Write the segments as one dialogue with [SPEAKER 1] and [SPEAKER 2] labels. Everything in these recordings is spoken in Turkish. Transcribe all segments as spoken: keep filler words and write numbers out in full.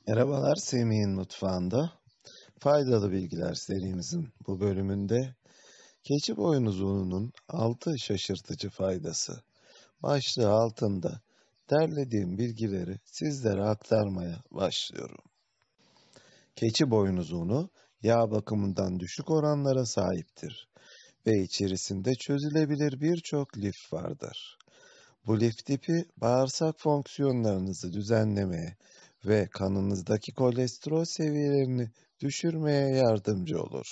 [SPEAKER 1] Merhabalar Semih'in mutfağında. Faydalı Bilgiler serimizin bu bölümünde keçi boynuzunun altı şaşırtıcı faydası başlığı altında derlediğim bilgileri sizlere aktarmaya başlıyorum. Keçi boynuzunu yağ bakımından düşük oranlara sahiptir ve içerisinde çözülebilir birçok lif vardır. Bu lif tipi bağırsak fonksiyonlarınızı düzenlemeye ve kanınızdaki kolesterol seviyelerini düşürmeye yardımcı olur.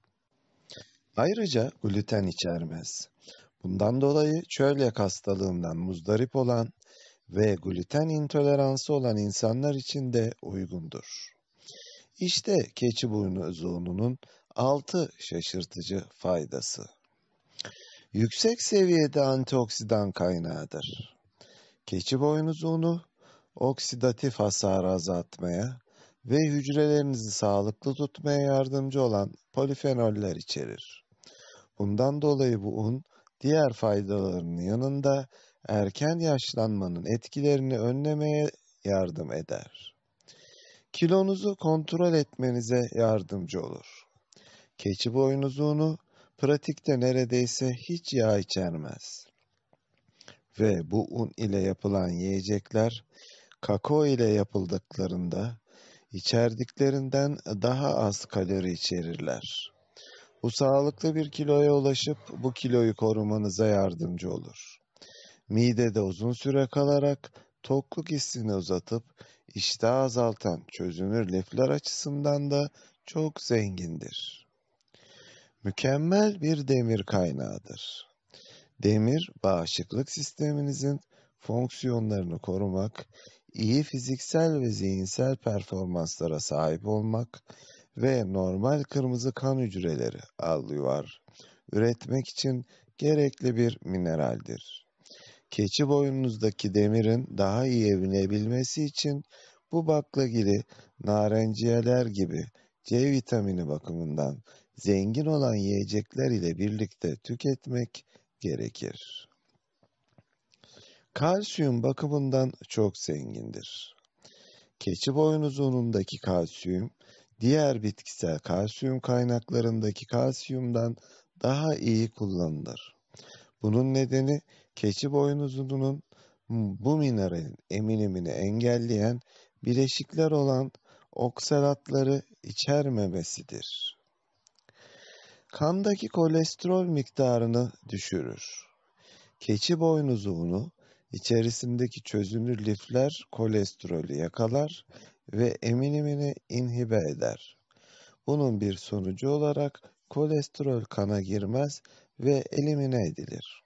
[SPEAKER 1] Ayrıca gluten içermez. Bundan dolayı çölyak hastalığından muzdarip olan ve gluten intoleransı olan insanlar için de uygundur. İşte keçi boynuzuğunun altı şaşırtıcı faydası. Yüksek seviyede antioksidan kaynağıdır. Keçi boynuzuğunu oksidatif hasarı azaltmaya ve hücrelerinizi sağlıklı tutmaya yardımcı olan polifenoller içerir. Bundan dolayı bu un diğer faydalarının yanında erken yaşlanmanın etkilerini önlemeye yardım eder. Kilonuzu kontrol etmenize yardımcı olur. Keçi boynuzuğunu pratikte neredeyse hiç yağ içermez. Ve bu un ile yapılan yiyecekler kakao ile yapıldıklarında içerdiklerinden daha az kalori içerirler. Bu sağlıklı bir kiloya ulaşıp bu kiloyu korumanıza yardımcı olur. Midede uzun süre kalarak tokluk hissini uzatıp iştahı azaltan çözünür lifler açısından da çok zengindir. Mükemmel bir demir kaynağıdır. Demir, bağışıklık sisteminizin fonksiyonlarını korumak, iyi fiziksel ve zihinsel performanslara sahip olmak ve normal kırmızı kan hücreleri alveolar üretmek için gerekli bir mineraldir. Keçi boynunuzdaki demirin daha iyi emilebilmesi için bu baklagili, narenciyeler gibi C vitamini bakımından zengin olan yiyecekler ile birlikte tüketmek gerekir. Kalsiyum bakımından çok zengindir. Keçi boynuzunundaki kalsiyum, diğer bitkisel kalsiyum kaynaklarındaki kalsiyumdan daha iyi kullanılır. Bunun nedeni keçi boynuzunun bu mineralin emilimini engelleyen bileşikler olan oksalatları içermemesidir. Kandaki kolesterol miktarını düşürür. Keçi boynuzuğunu içerisindeki çözünür lifler kolesterolü yakalar ve emilimini inhibe eder. Bunun bir sonucu olarak kolesterol kana girmez ve elimine edilir.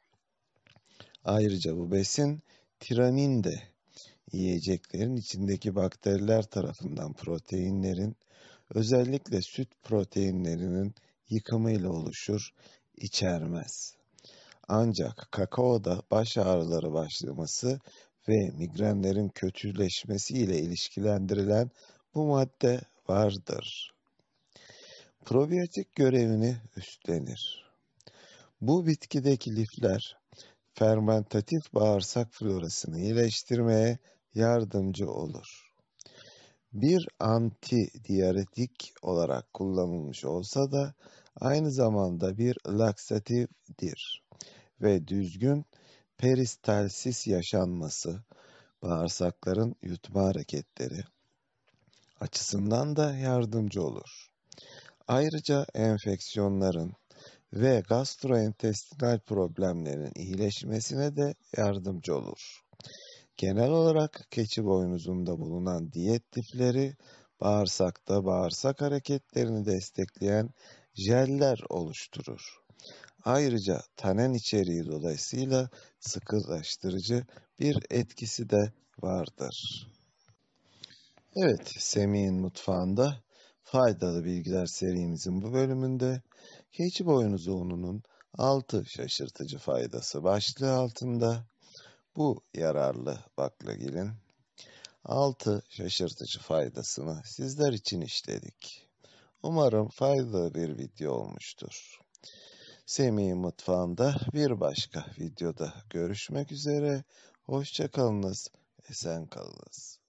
[SPEAKER 1] Ayrıca bu besin tiranin de yiyeceklerin içindeki bakteriler tarafından proteinlerin, özellikle süt proteinlerinin yıkımıyla oluşur, içermez. Ancak kakaoda baş ağrıları başlaması ve migrenlerin kötüleşmesi ile ilişkilendirilen bu madde vardır. Probiyotik görevini üstlenir. Bu bitkideki lifler fermentatif bağırsak florasını iyileştirmeye yardımcı olur. Bir antidiüretik olarak kullanılmış olsa da aynı zamanda bir laksatifdir ve düzgün peristalsis yaşanması, bağırsakların yutma hareketleri açısından da yardımcı olur. Ayrıca enfeksiyonların ve gastrointestinal problemlerin iyileşmesine de yardımcı olur. Genel olarak keçi boynuzunda bulunan diyet lifleri bağırsakta bağırsak hareketlerini destekleyen jeller oluşturur. Ayrıca tanin içeriği dolayısıyla sıkılaştırıcı bir etkisi de vardır. Evet, Semih'in mutfağında faydalı bilgiler serimizin bu bölümünde keçi boynuzuğunun altı şaşırtıcı faydası başlığı altında bu yararlı baklagilin altı şaşırtıcı faydasını sizler için işledik. Umarım faydalı bir video olmuştur. Semih'in mutfağında bir başka videoda görüşmek üzere. Hoşça kalınız, esen kalınız.